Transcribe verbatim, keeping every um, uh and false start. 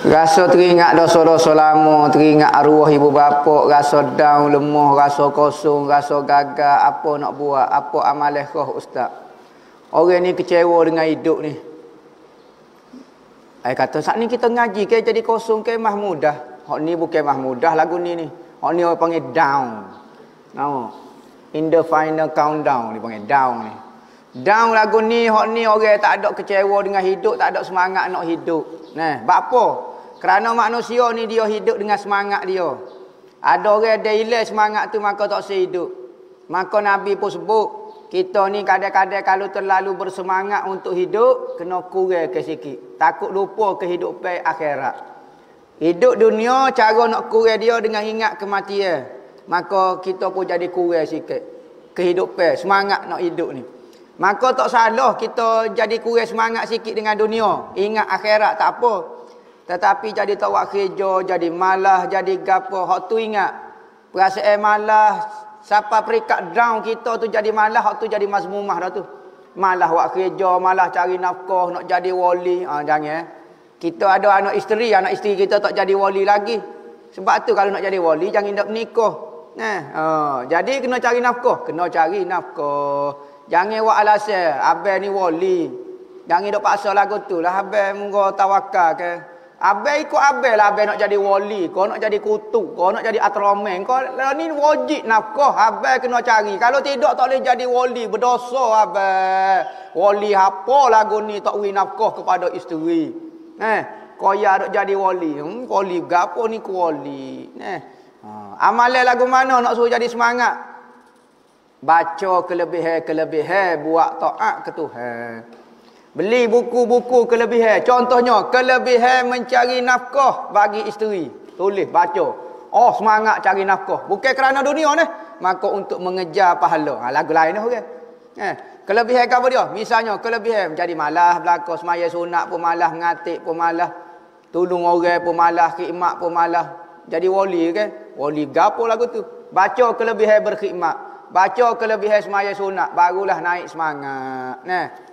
Rasa teringat dosa-dosa lama, teringat arwah ibu bapa, rasa down, lemah, rasa kosong, rasa gagal, apa nak buat, apa amalan roh ustaz. Orang ni kecewa dengan hidup ni. Saya kata, saat ni kita ngaji ke jadi kosong ke mah mudah. Hak ni bukan mah mudah lagu ni ni. Hak ni orang panggil down. Nampak? In the final countdown dia panggil down ni. Down lagu ni, hak ni orang tak ada kecewa dengan hidup, tak ada semangat nak hidup. Nah, sebab apa? Kerana manusia ni dia hidup dengan semangat dia. Ada orang dia hilang semangat tu maka tak sehidup. Maka Nabi pun sebut, kita ni kadang-kadang kalau terlalu bersemangat untuk hidup, kena kurang ke sikit. Takut lupa kehidupan akhirat. Hidup dunia, cara nak kurang dia dengan ingat kematian. Maka kita pun jadi kurang sikit. Kehidupan, semangat nak hidup ni. Maka tak salah kita jadi kurang semangat sikit dengan dunia. Ingat akhirat tak apa. Tetapi jadi tak buat kerja, jadi malas, jadi gapo. Hak tu ingat. Perasaan malas, siapa perikat down kita tu jadi malas, hak tu jadi mazmumah dah tu. Malas buat kerja, malas cari nafkah, nak jadi wali. Ha, jangan. Kita ada anak isteri, anak isteri kita tak jadi wali lagi. Sebab tu kalau nak jadi wali, jangan nak menikah. Nah, ha, jadi kena cari nafkah. Kena cari nafkah. Jangan buat alasan, abang ni wali. Jangan dok paksa lagu tu lah, abang munggo tawakal ke. Abang ikut abang lah, abang nak jadi wali, kau nak jadi kutu, kau nak jadi atromen, kau ni wajib nafkah, abang kena cari. Kalau tidak tak boleh jadi wali, berdosa abang. Wali apa lagu ni tak beri nafkah kepada isteri. Eh, kau ya nak jadi wali. Hmm, wali gapo ni ku wali. Eh. Ha, amalan lagu mana nak suruh jadi semangat? Baca kelebihan-kelebihan, buat taat ke Tuhan. Beli buku-buku kelebihan. Contohnya, kelebihan mencari nafkah bagi isteri. Tulis, baca. Oh, semangat cari nafkah. Bukan kerana dunia ni. Maka untuk mengejar pahala. Ha, lagu lain dah, okay? Eh, kelebihan apa dia? Misalnya, kelebihan menjadi malas belakang, semaya sunat pun malas, ngatik pun malas, tolong orang pun malas, khidmat pun malas. Jadi wali, kan? Wali gapo lagu tu? Baca kelebihan berkhidmat. Baca kelebihan semaya sunat. Barulah naik semangat. Nah.